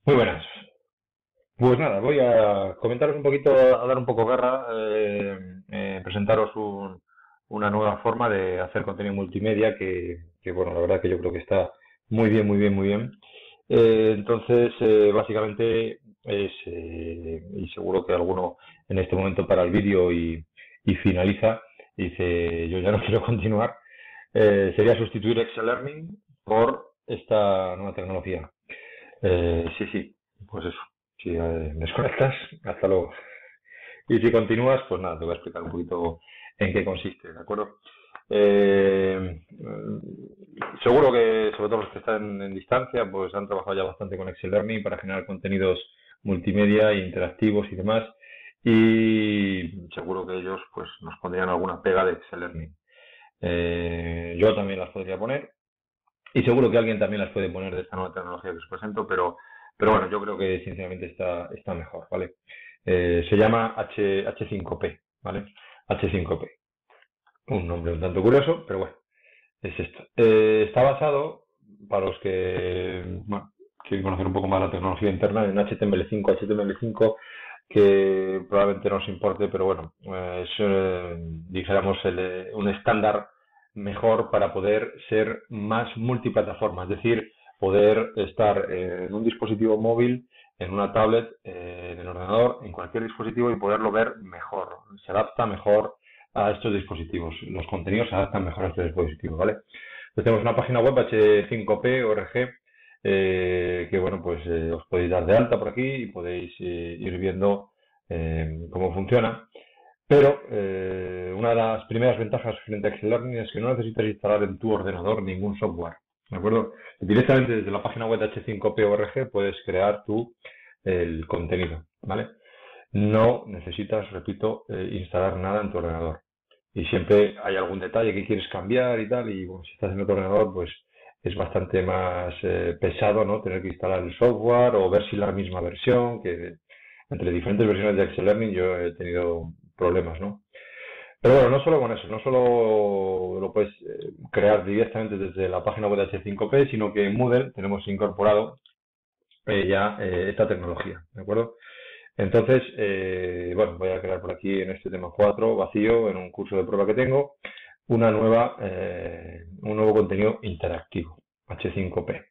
Muy buenas. Pues nada, voy a comentaros un poquito, a dar un poco guerra, presentaros una nueva forma de hacer contenido multimedia bueno, la verdad que yo creo que está muy bien, muy bien, muy bien. Básicamente y seguro que alguno en este momento para el vídeo y finaliza, y dice, yo ya no quiero continuar, sería sustituir Excel Learning por esta nueva tecnología. Sí, sí, pues eso. Si me desconectas, hasta luego. Y si continúas, pues nada, te voy a explicar un poquito en qué consiste, ¿de acuerdo? Seguro que, sobre todo los que están en distancia, pues han trabajado ya bastante con Excel Learning para generar contenidos multimedia, interactivos y demás. Y seguro que ellos, pues, nos pondrían alguna pega de Excel Learning. Yo también las podría poner, y seguro que alguien también las puede poner de esta nueva tecnología que os presento, pero bueno, yo creo que sinceramente está mejor, ¿vale? Se llama H5P, ¿vale? H5P. Un nombre un tanto curioso, pero bueno, es esto. Está basado, para los que bueno, quieren conocer un poco más la tecnología interna, en HTML5. HTML5 que probablemente no os importe, pero bueno, es, dijéramos, un estándar mejor para poder ser más multiplataforma, es decir, poder estar en un dispositivo móvil, en una tablet, en el ordenador, en cualquier dispositivo y poderlo ver mejor. Se adapta mejor a estos dispositivos. Los contenidos se adaptan mejor a estos dispositivos, ¿vale? Entonces tenemos una página web h5p.org que bueno, pues os podéis dar de alta por aquí y podéis ir viendo cómo funciona. Pero una de las primeras ventajas frente a Excel Learning es que no necesitas instalar en tu ordenador ningún software. ¿De acuerdo? Directamente desde la página web de h5p.org puedes crear tú el contenido, ¿vale? No necesitas, repito, instalar nada en tu ordenador. Y siempre hay algún detalle que quieres cambiar y tal, y bueno, si estás en otro ordenador, pues es bastante más pesado, ¿no? Tener que instalar el software o ver si la misma versión, que entre diferentes versiones de Excel Learning yo he tenido problemas, ¿no? Pero bueno, no solo con eso, no solo lo puedes crear directamente desde la página web de H5P, sino que en Moodle tenemos incorporado esta tecnología, ¿de acuerdo? Entonces, bueno, voy a crear por aquí en este tema 4 vacío, en un curso de prueba que tengo, un nuevo contenido interactivo, H5P.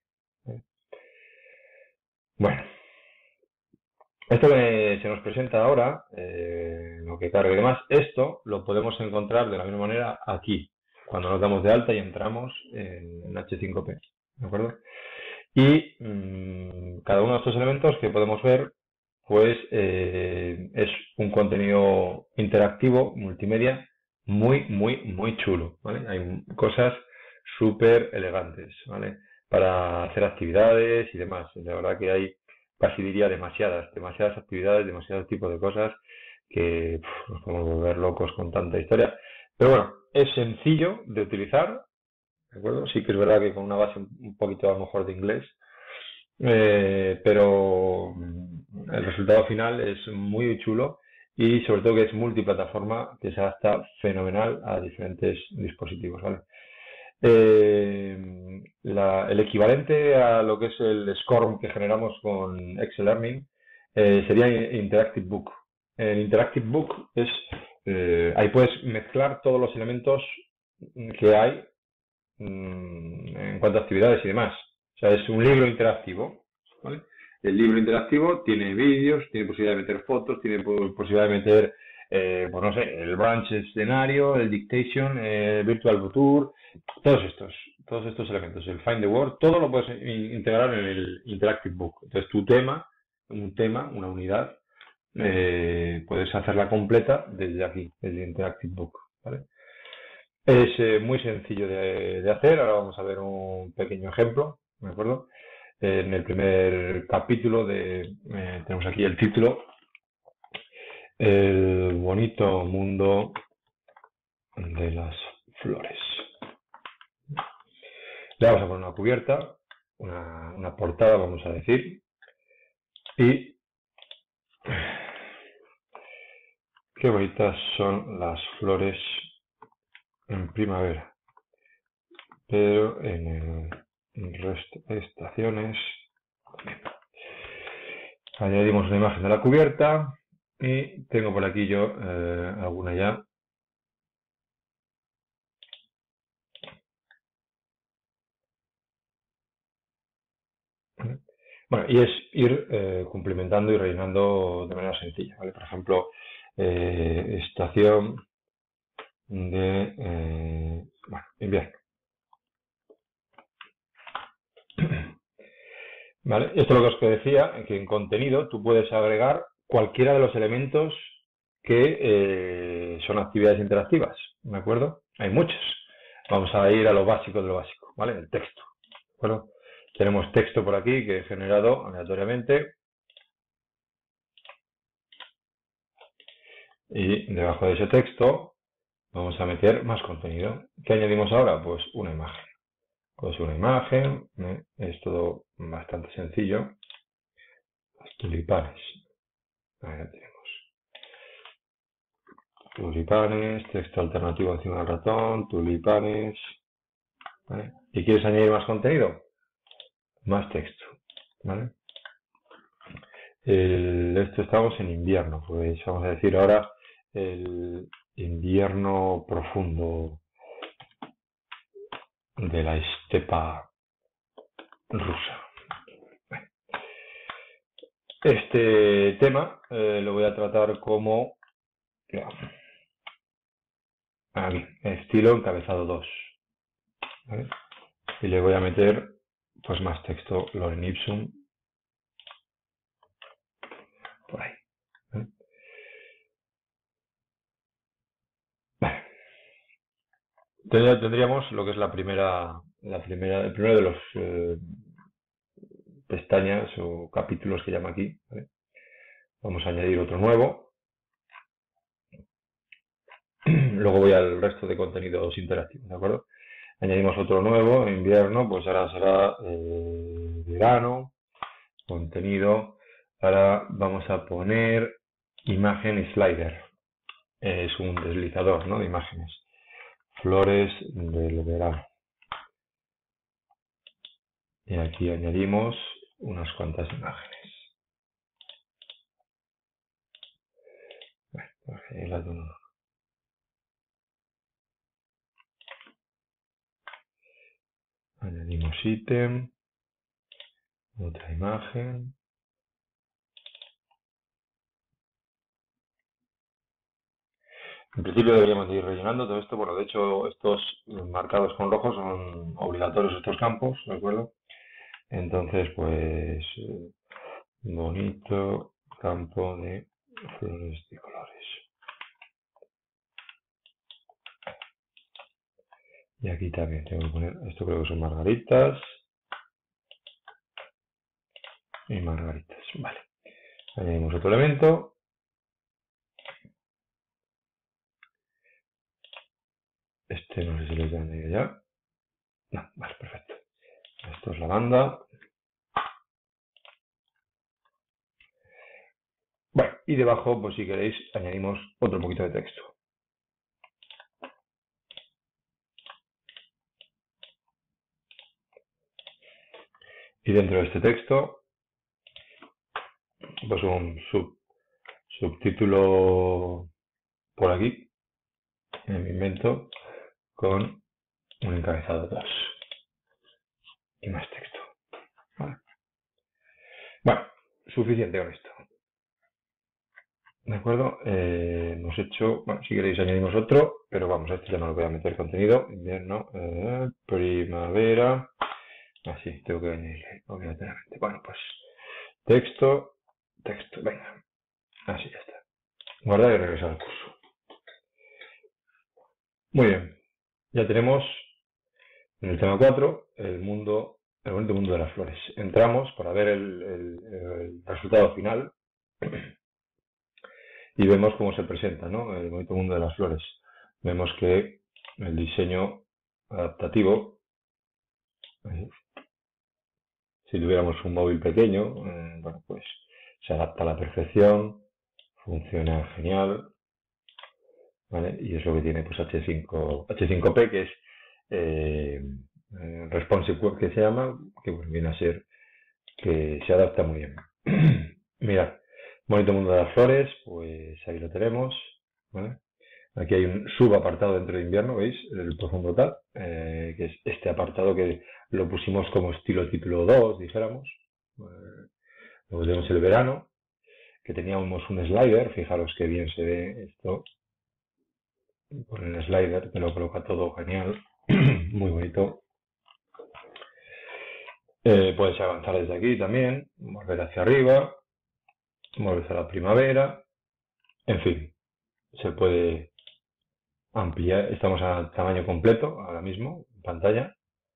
Bueno, esto que se nos presenta ahora, lo que cargue y demás, esto lo podemos encontrar de la misma manera aquí, cuando nos damos de alta y entramos en H5P, ¿de acuerdo? Y cada uno de estos elementos que podemos ver, pues es un contenido interactivo, multimedia, muy, muy, muy chulo, ¿vale? Hay cosas súper elegantes, ¿vale? Para hacer actividades y demás. La verdad que hay, casi diría, demasiadas actividades, demasiados tipos de cosas que nos podemos volver locos con tanta historia. Pero bueno, es sencillo de utilizar, ¿de acuerdo? Sí que es verdad que con una base un poquito a lo mejor de inglés, pero el resultado final es muy chulo y sobre todo que es multiplataforma, que se adapta fenomenal a diferentes dispositivos, ¿vale? El equivalente a lo que es el SCORM que generamos con Excel Learning sería Interactive Book. El Interactive Book es, ahí puedes mezclar todos los elementos que hay en cuanto a actividades y demás. O sea, es un libro interactivo, ¿vale? El libro interactivo tiene vídeos, tiene posibilidad de meter fotos, tiene posibilidad de meter, pues no sé, el branch escenario, el dictation, virtual tour, todos estos elementos, el find the word, todo lo puedes integrar en el interactive book. Entonces, una unidad, puedes hacerla completa desde aquí, desde interactive book, ¿vale? Es muy sencillo de hacer. Ahora vamos a ver un pequeño ejemplo, ¿de acuerdo? En el primer capítulo tenemos aquí el título, El bonito mundo de las flores. Le vamos a poner una cubierta, una portada, vamos a decir, y qué bonitas son las flores en primavera, pero en el resto de estaciones. añadimos una imagen de la cubierta y tengo por aquí yo alguna ya. Bueno, y es ir cumplimentando y rellenando de manera sencilla, ¿vale? Por ejemplo, estación de invierno. ¿Vale? Esto es lo que os decía, que en contenido tú puedes agregar cualquiera de los elementos que son actividades interactivas, ¿de acuerdo? Hay muchos. Vamos a ir a lo básico de lo básico, ¿vale? El texto, ¿de acuerdo? Tenemos texto por aquí que he generado aleatoriamente y debajo de ese texto vamos a meter más contenido. ¿Qué añadimos ahora? Pues una imagen. Pues una imagen, es todo bastante sencillo. Los tulipanes. Ahí lo tenemos. Tulipanes, texto alternativo encima del ratón, tulipanes. ¿Vale? ¿Y quieres añadir más contenido? Más texto. ¿Vale? Esto estamos en invierno, pues vamos a decir ahora el invierno profundo de la estepa rusa. Este tema lo voy a tratar como aquí, estilo encabezado 2. ¿Vale? Y le voy a meter pues más texto, Lorem Ipsum, por ahí. ¿Vale? Vale. Tendríamos lo que es el primero de los pestañas o capítulos que llama aquí. ¿Vale? Vamos a añadir otro nuevo. Luego voy al resto de contenidos interactivos, ¿de acuerdo? Añadimos otro nuevo, invierno, pues ahora será verano, contenido. Ahora vamos a poner imagen y slider. Es un deslizador, ¿no? De imágenes. Flores del verano. Y aquí añadimos unas cuantas imágenes. Bueno, añadimos ítem, otra imagen. En principio deberíamos ir rellenando todo esto. Bueno, de hecho, estos marcados con rojo son obligatorios estos campos, ¿de acuerdo? Entonces, pues, bonito campo de flores de colores. Y aquí también tengo que poner, esto creo que son margaritas. Y margaritas, vale. Añadimos otro elemento. Este no sé si lo he añadido ya. No, vale, perfecto. Esto es la banda. Bueno, y debajo, pues si queréis, añadimos otro poquito de texto. Y dentro de este texto, pues un subtítulo por aquí, me invento, con un encabezado 2 y más texto. ¿Vale? Bueno, suficiente con esto. ¿De acuerdo? Hemos hecho, bueno, si queréis añadimos otro, pero vamos, a este ya no lo voy a meter contenido. Invierno, primavera. Así, tengo que añadirle obligatoriamente. Bueno, pues texto, venga. Así ya está. Guardar y regresar al curso. Muy bien. Ya tenemos en el tema 4 el bonito mundo de las flores. Entramos para ver el resultado final y vemos cómo se presenta, ¿no? El bonito mundo de las flores. Vemos que el diseño adaptativo, si tuviéramos un móvil pequeño, bueno, pues se adapta a la perfección, funciona genial, ¿vale? Y es lo que tiene pues H5P, que es responsive web, que se llama, que pues, viene a ser que se adapta muy bien. Mirad, bonito mundo de las flores, pues ahí lo tenemos, ¿vale? Aquí hay un subapartado dentro de invierno, ¿veis? El profundo tal, que es este apartado que lo pusimos como estilo título 2, dijéramos. Luego tenemos el verano, que teníamos un slider, fijaros que bien se ve esto, con el slider, que lo coloca todo genial, muy bonito. Puedes avanzar desde aquí también, volver hacia arriba, volver a la primavera, en fin, se puede ampliar. Estamos a tamaño completo ahora mismo, en pantalla.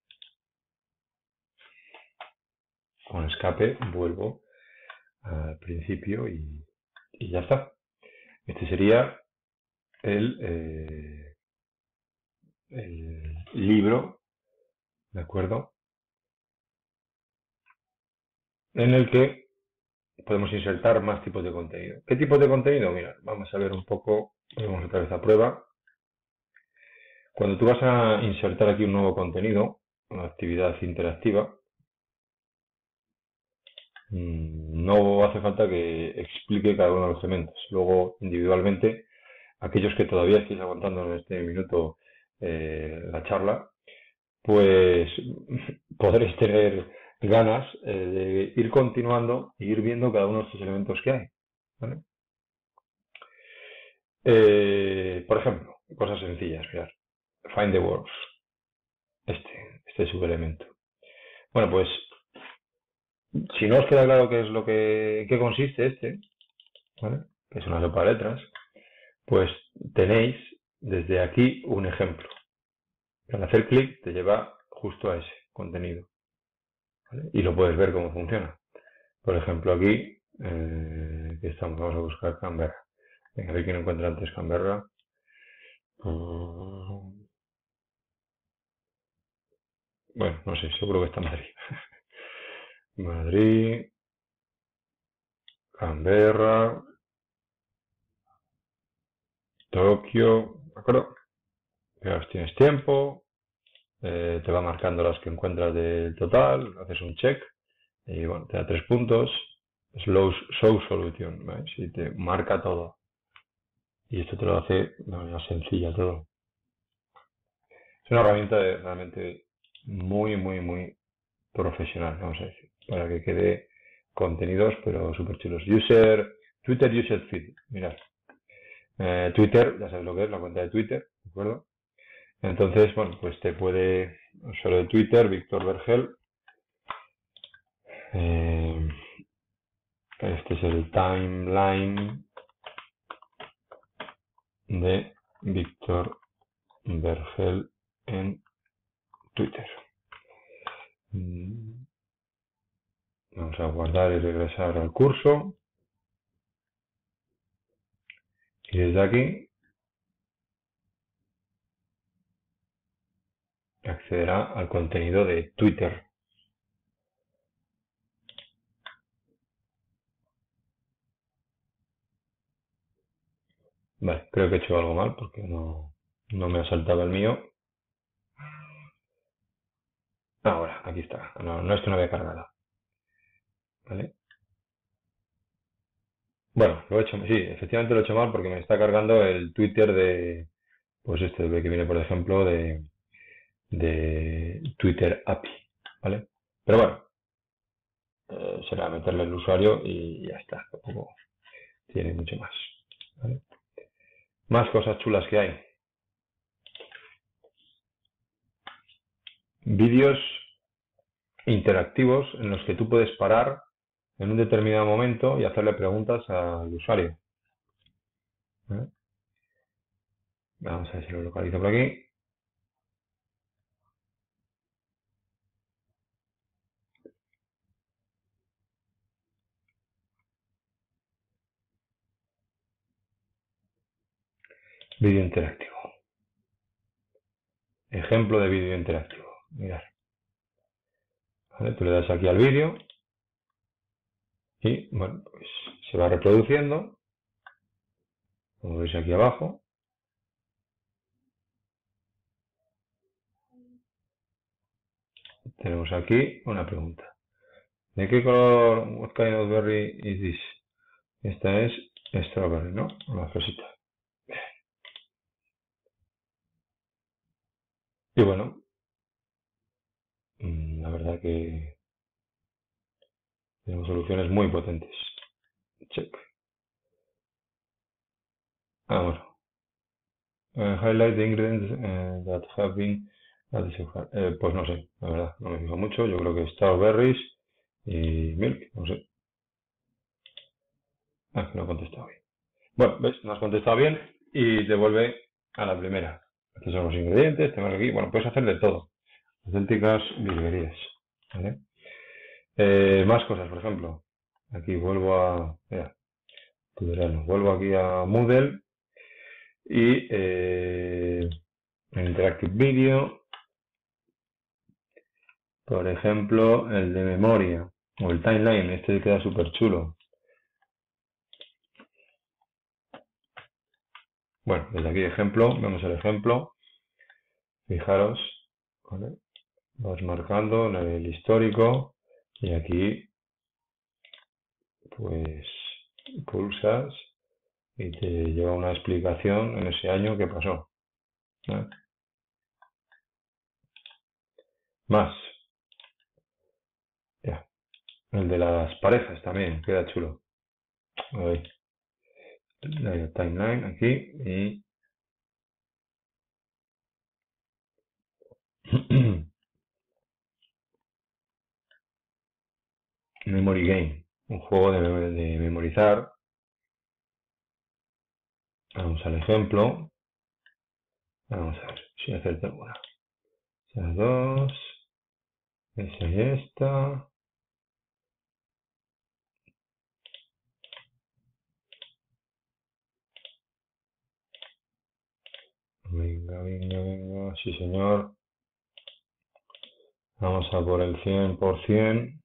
Con escape vuelvo al principio y ya está. Este sería el libro, ¿de acuerdo? En el que podemos insertar más tipos de contenido. ¿Qué tipos de contenido? Mira, vamos a ver un poco, vamos otra vez a prueba. Cuando tú vas a insertar aquí un nuevo contenido, una actividad interactiva, no hace falta que explique cada uno de los elementos. Luego, individualmente, aquellos que todavía estéis aguantando en este minuto la charla, pues podréis tener ganas de ir continuando e ir viendo cada uno de estos elementos que hay, ¿vale? Por ejemplo, cosas sencillas, mirad. Find the words. Este subelemento. Bueno, pues si no os queda claro qué es lo que, qué consiste ¿vale? Que es una sopa de letras, pues tenéis desde aquí un ejemplo. Al hacer clic te lleva justo a ese contenido, ¿vale? Y lo puedes ver cómo funciona. Por ejemplo, aquí que estamos, vamos a buscar Canberra. Venga, a ver quién encuentra antes Canberra. Bueno, no sé, seguro que está en Madrid. Madrid, Canberra, Tokio, ¿de acuerdo? Fijaos, tienes tiempo, te va marcando las que encuentras del total, haces un check y bueno, te da 3 puntos. Show solution, ¿vale? Si te marca todo. Y esto te lo hace de manera sencilla todo. Es una herramienta realmente muy profesional, vamos a decir, para que quede contenidos pero súper chulos. Twitter User Feed, mirad. Twitter, ya sabes lo que es, la cuenta de Twitter, ¿de acuerdo? Entonces, bueno, pues te puede, usuario de Twitter, Víctor Vergel. Este es el timeline de Víctor Vergel en Twitter. Vamos a guardar y regresar al curso. Y desde aquí accederá al contenido de Twitter. Vale, creo que he hecho algo mal porque no me ha saltado el mío. Ahora, aquí está. No, esto no había cargado. ¿Vale? Bueno, lo he hecho, sí, efectivamente lo he hecho mal porque me está cargando el Twitter de, pues este que viene, por ejemplo, de Twitter API, ¿vale? Pero bueno, será meterle el usuario y ya está, tampoco tiene mucho más, ¿vale? Más cosas chulas que hay. Vídeos interactivos en los que tú puedes parar en un determinado momento y hacerle preguntas al usuario, ¿vale? Vamos a ver si lo localizo por aquí. Vídeo interactivo. Ejemplo de vídeo interactivo. Mirad. ¿Vale? Tú le das aquí al vídeo y bueno, pues se va reproduciendo. Como veis aquí abajo. Tenemos aquí una pregunta. ¿De qué color, what kind of berry is this? Esta es strawberry, ¿no? La fresita. Y bueno, la verdad que tenemos soluciones muy potentes. Check. Bueno. Highlight the ingredients that have been added so far. Pues no sé, la verdad, no me fijo mucho. Yo creo que strawberries y milk, no sé. Que no he contestado bien. Bueno, ves, no has contestado bien y te vuelve a la primera. Estos son los ingredientes, tenemos aquí. Bueno, puedes hacer de todo. Auténticas virguerías. ¿Vale? Más cosas, por ejemplo. Aquí vuelvo a. Mira, vuelvo aquí a Moodle y en Interactive Video, por ejemplo, el de memoria o el timeline. Este queda súper chulo. Bueno, desde aquí ejemplo, vemos el ejemplo. Fijaros, ¿vale? Vas marcando el histórico y aquí pues pulsas y te lleva una explicación en ese año que pasó. ¿Vale? Más. Ya. El de las parejas también queda chulo. Ahí. La timeline aquí y Memory Game, un juego de memorizar. Vamos al ejemplo. Vamos a ver si acerto alguna. Esas dos. Esa y esta. Venga, venga, venga. Sí, señor. Vamos a por el 100%.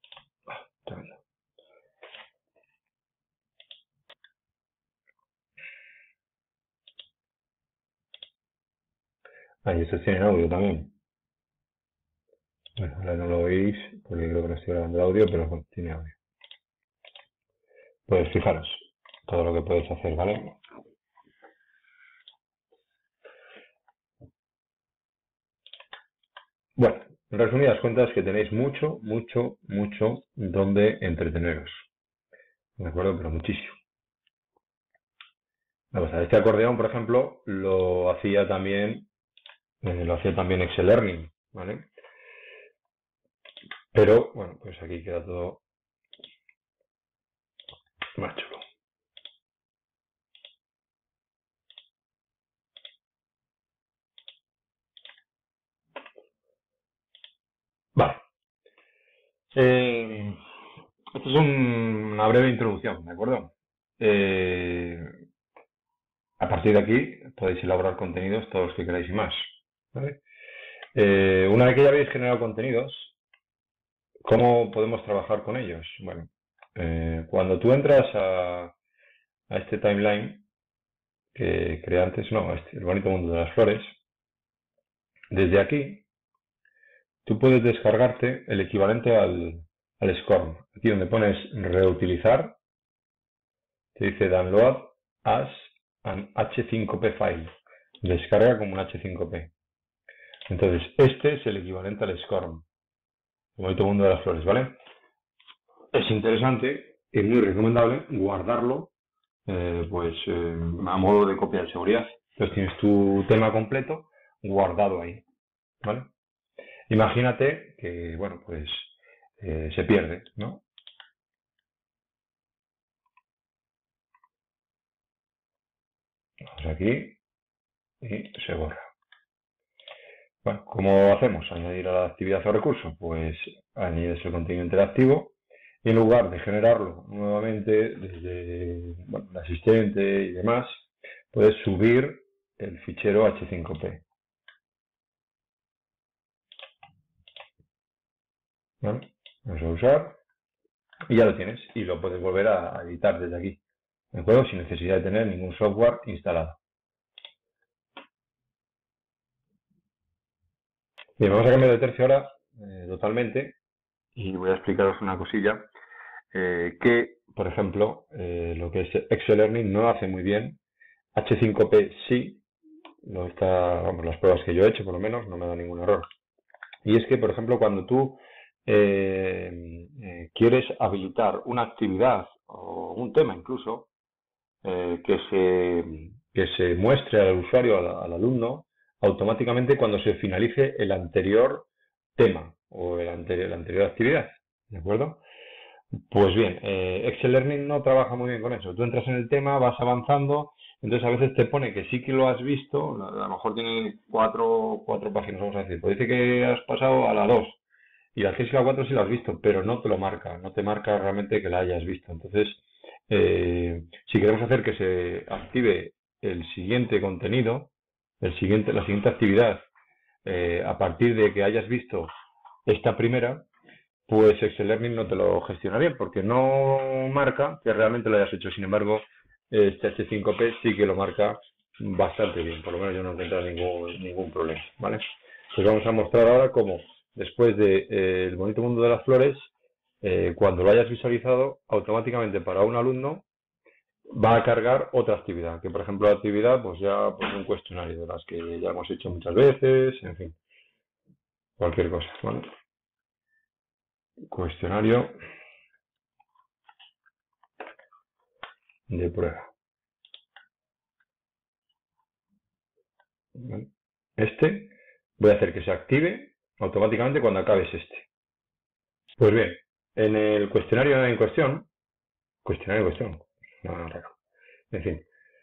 Ahí, estos tienen audio también. Bueno, ahora no lo oís porque creo que no estoy grabando el audio, pero bueno, tiene audio. Pues fijaros todo lo que puedes hacer, ¿vale? Bueno, en resumidas cuentas que tenéis mucho, mucho, mucho donde entreteneros. ¿De acuerdo? Pero muchísimo. Vamos a ver, este acordeón, por ejemplo, lo hacía también Excel Learning, ¿vale? Pero, bueno, pues aquí queda todo más chulo. Vale. Esto es una breve introducción, ¿de acuerdo? A partir de aquí podéis elaborar contenidos todos los que queráis y más, ¿vale? Una vez que ya habéis generado contenidos, ¿cómo podemos trabajar con ellos? Bueno, cuando tú entras a este timeline que creé antes, no, el bonito mundo de las flores, desde aquí tú puedes descargarte el equivalente al SCORM. Aquí donde pones reutilizar, te dice download as an H5P file. Descarga como un H5P. Entonces, este es el equivalente al SCORM. El bonito mundo de las flores, ¿vale? Es interesante y muy recomendable guardarlo a modo de copia de seguridad. Entonces tienes tu tema completo guardado ahí, ¿vale? Imagínate que, bueno, pues se pierde, ¿no? Vamos aquí y se borra. Bueno, ¿cómo hacemos? Añadir a la actividad o recurso. Pues añades el contenido interactivo y en lugar de generarlo nuevamente desde el asistente y demás, puedes subir el fichero H5P. ¿Vale? Vamos a usar y ya lo tienes y lo puedes volver a editar desde aquí, ¿de acuerdo? Sin necesidad de tener ningún software instalado. Bien, vamos a cambiar de tercio ahora totalmente y voy a explicaros una cosilla que, por ejemplo, lo que es Excel Learning no hace muy bien. H5P sí, vamos, las pruebas que yo he hecho por lo menos no me da ningún error. Y es que, por ejemplo, cuando tú quieres habilitar una actividad o un tema incluso que se muestre al usuario, al alumno, automáticamente cuando se finalice el anterior tema o la anterior actividad, ¿de acuerdo? Pues bien, Excel Learning no trabaja muy bien con eso. Tú entras en el tema, vas avanzando, entonces a veces te pone que sí que lo has visto, a lo mejor tiene cuatro páginas, vamos a decir, pues dice que has pasado a la 2 y la 3 y la 4 sí la has visto, pero no te lo marca, no te marca realmente que la hayas visto. Entonces, si queremos hacer que se active el siguiente contenido, la siguiente actividad, a partir de que hayas visto esta primera, pues Excel Learning no te lo gestiona bien porque no marca que realmente lo hayas hecho. Sin embargo, este H5P sí que lo marca bastante bien. Por lo menos yo no he encontrado ningún problema, ¿vale? Pues vamos a mostrar ahora cómo, después de El bonito mundo de las flores, cuando lo hayas visualizado, automáticamente para un alumno va a cargar otra actividad. Que por ejemplo la actividad, pues ya pues un cuestionario de las que ya hemos hecho muchas veces, en fin, cualquier cosa, ¿vale? Cuestionario de prueba. ¿Vale? Voy a hacer que se active automáticamente cuando acabes este. Pues bien, en el cuestionario en cuestión, en fin,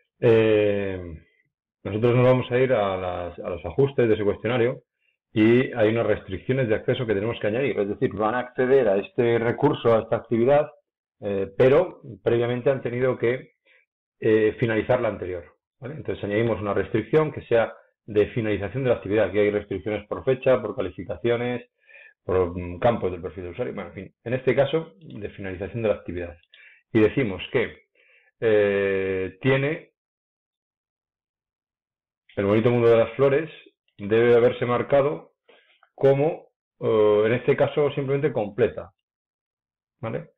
nosotros nos vamos a ir a los ajustes de ese cuestionario y hay unas restricciones de acceso que tenemos que añadir, es decir, van a acceder a este recurso, a esta actividad, pero previamente han tenido que finalizar la anterior, ¿vale? Entonces añadimos una restricción que sea de finalización de la actividad. Aquí hay restricciones por fecha, por calificaciones, por campos del perfil de usuario, bueno, en fin, en este caso de finalización de la actividad. Y decimos que tiene el bonito mundo de las flores, debe haberse marcado como, en este caso, simplemente completa, ¿vale?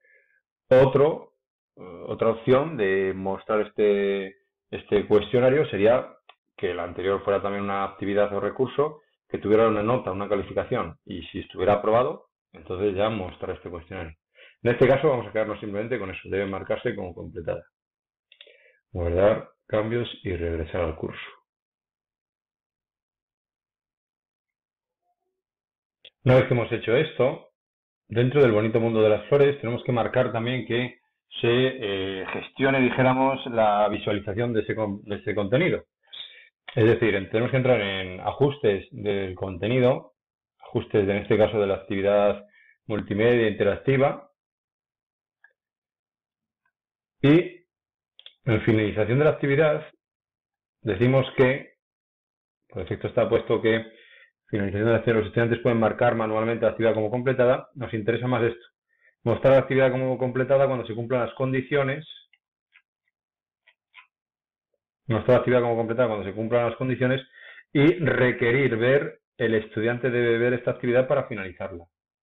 Otra opción de mostrar este cuestionario sería que el anterior fuera también una actividad o recurso que tuviera una nota, una calificación, y si estuviera aprobado, entonces ya mostrar este cuestionario. En este caso vamos a quedarnos simplemente con eso, debe marcarse como completada. Guardar cambios y regresar al curso. Una vez que hemos hecho esto, dentro del bonito mundo de las flores tenemos que marcar también que se gestione, dijéramos, la visualización de ese contenido. Es decir, tenemos que entrar en ajustes del contenido, ajustes en este caso de la actividad multimedia interactiva, y en finalización de la actividad decimos que, por defecto está puesto que finalización de la actividad, los estudiantes pueden marcar manualmente la actividad como completada. Nos interesa más esto, mostrar la actividad como completada cuando se cumplan las condiciones. Mostrar la actividad como completada cuando se cumplan las condiciones y requerir ver, el estudiante debe ver esta actividad para finalizarla.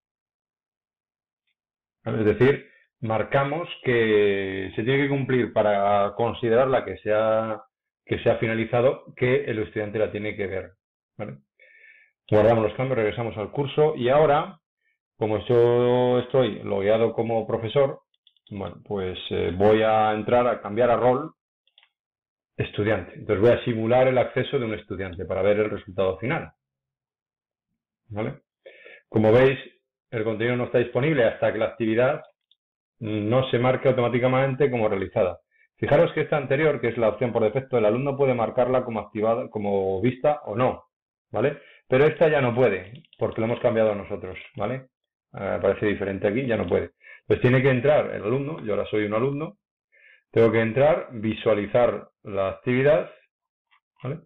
Es decir, marcamos que se tiene que cumplir para considerarla que se ha finalizado, que el estudiante la tiene que ver, ¿vale? Guardamos los cambios, regresamos al curso y ahora, como yo estoy logueado como profesor, bueno, pues voy a entrar a cambiar a rol estudiante. Entonces voy a simular el acceso de un estudiante para ver el resultado final, ¿vale? Como veis, el contenido no está disponible hasta que la actividad no se marque automáticamente como realizada. Fijaros que esta anterior, que es la opción por defecto, el alumno puede marcarla como activada, como vista o no, ¿vale? Pero esta ya no puede, porque lo hemos cambiado nosotros, ¿vale? Aparece diferente aquí, ya no puede. Pues tiene que entrar el alumno, yo ahora soy un alumno, tengo que entrar, visualizar la actividad, ¿vale?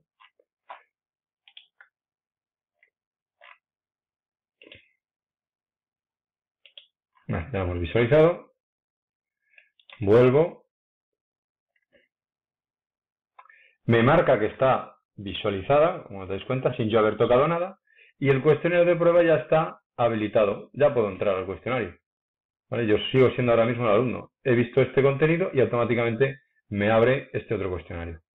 Ya hemos visualizado, vuelvo, me marca que está visualizada, como te das cuenta, sin yo haber tocado nada, y el cuestionario de prueba ya está habilitado, ya puedo entrar al cuestionario, ¿vale? Yo sigo siendo ahora mismo el alumno. He visto este contenido y automáticamente me abre este otro cuestionario.